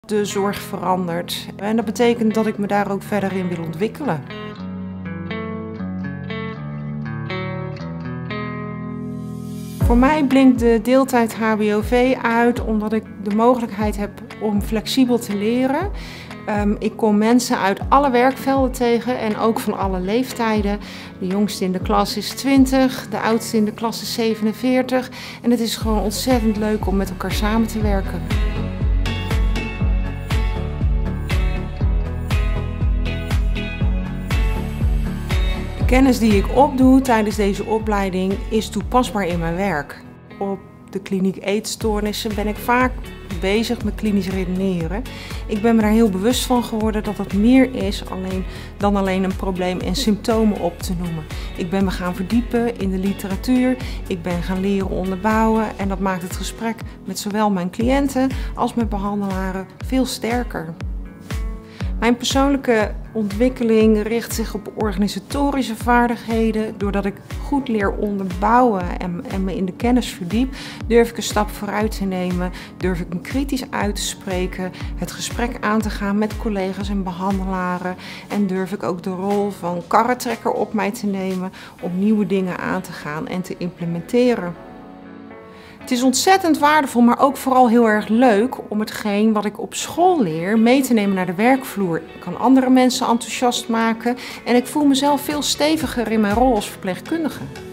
De zorg verandert en dat betekent dat ik me daar ook verder in wil ontwikkelen. Voor mij blinkt de deeltijd HBOV uit omdat ik de mogelijkheid heb om flexibel te leren. Ik kom mensen uit alle werkvelden tegen en ook van alle leeftijden. De jongste in de klas is 20, de oudste in de klas is 47 en het is gewoon ontzettend leuk om met elkaar samen te werken. De kennis die ik opdoe tijdens deze opleiding is toepasbaar in mijn werk. Op de kliniek eetstoornissen ben ik vaak bezig met klinisch redeneren. Ik ben me daar heel bewust van geworden dat het meer is dan alleen een probleem en symptomen op te noemen. Ik ben me gaan verdiepen in de literatuur, ik ben gaan leren onderbouwen en dat maakt het gesprek met zowel mijn cliënten als met behandelaren veel sterker. Mijn persoonlijke ontwikkeling richt zich op organisatorische vaardigheden. Doordat ik goed leer onderbouwen en me in de kennis verdiep, durf ik een stap vooruit te nemen, durf ik me kritisch uit te spreken, het gesprek aan te gaan met collega's en behandelaren en durf ik ook de rol van karretrekker op mij te nemen om nieuwe dingen aan te gaan en te implementeren. Het is ontzettend waardevol, maar ook vooral heel erg leuk om hetgeen wat ik op school leer mee te nemen naar de werkvloer. Ik kan andere mensen enthousiast maken en ik voel mezelf veel steviger in mijn rol als verpleegkundige.